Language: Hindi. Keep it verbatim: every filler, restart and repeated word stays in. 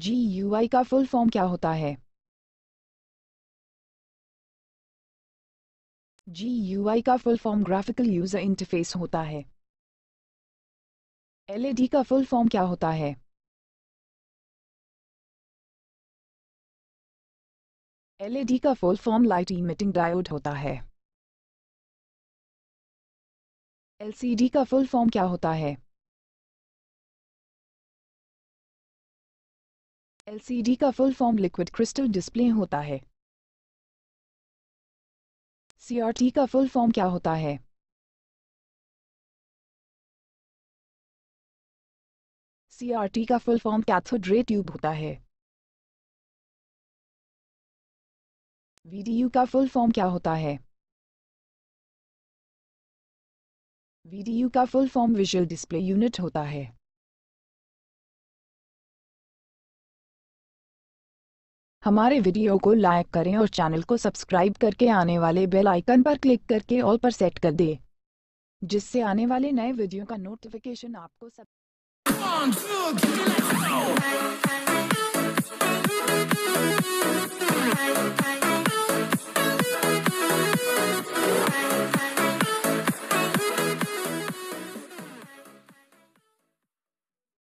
जी यू आई का फुल फॉर्म क्या होता है? जी यू आई का full form graphical user interface होता है। एल ई डी का फुल फॉर्म क्या होता है? एल ई डी का full form light emitting diode होता है। एल सी डी का फुल फॉर्म क्या होता है? एल सी डी का full form liquid crystal display होता है। सी आर टी का फुल फॉर्म क्या होता है? सी आर टी का full form cathode ray tube होता है। वी डी यू का फुल फॉर्म क्या होता है? वी डी यू का full form visual display unit होता है। हमारे वीडियो को लाइक करें और चैनल को सब्सक्राइब करके आने वाले बेल आइकन पर क्लिक करके ऑल पर सेट कर दें, जिससे आने वाले नए वीडियो का नोटिफिकेशन आपको सब One, two, three, let's go.